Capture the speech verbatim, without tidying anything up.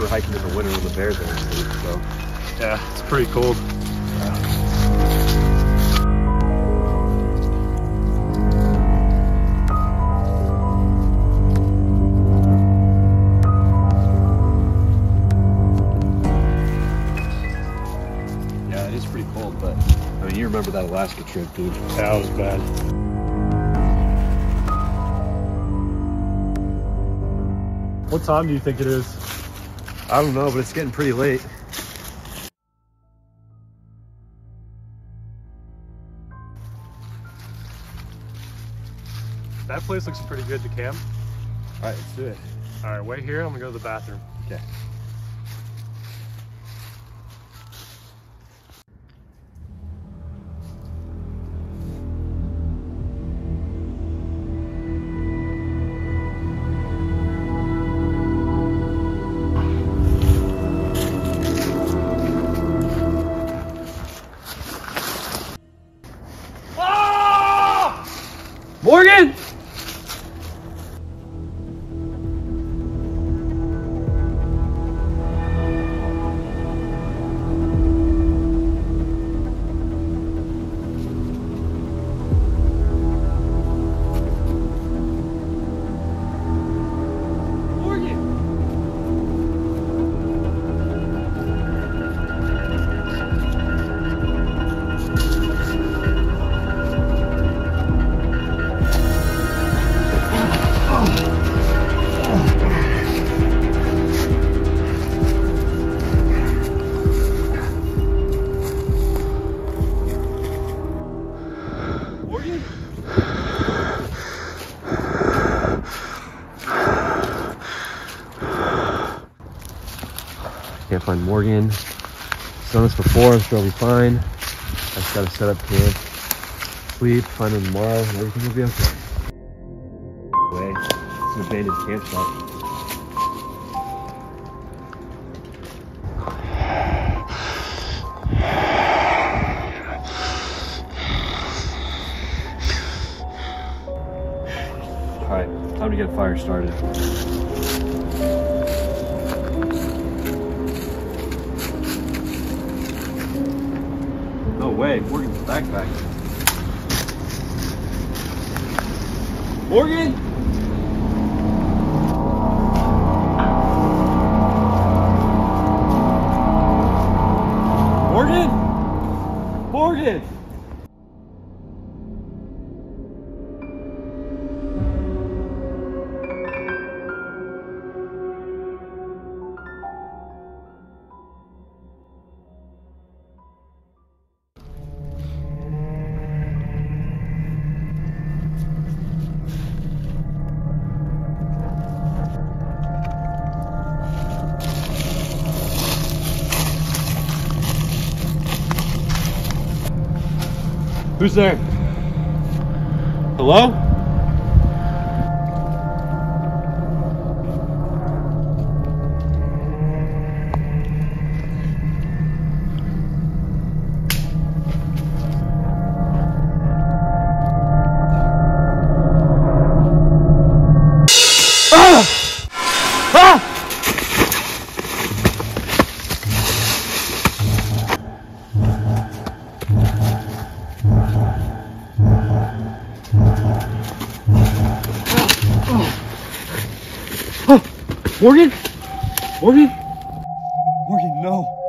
for hiking in the winter when the bears are asleep, so. Yeah, it's pretty cold. Yeah. Yeah, it is pretty cold, but I mean, you remember that Alaska trip, dude. That was bad. What time do you think it is? I don't know, but it's getting pretty late. That place looks pretty good to camp. All right, let's do it. All right, wait here. I'm gonna go to the bathroom. Okay. Morgan! Can't find Morgan. I've done this before, I'm sure I'll be fine. I just gotta set up camp, sleep, find him tomorrow, and everything will be okay. Way. It's an abandoned campsite. Alright, time to get a fire started. No way, Morgan's backpack. Morgan! Morgan! Morgan! Who's there? Hello? Ah! Ah! Morgan? Morgan? Morgan, no.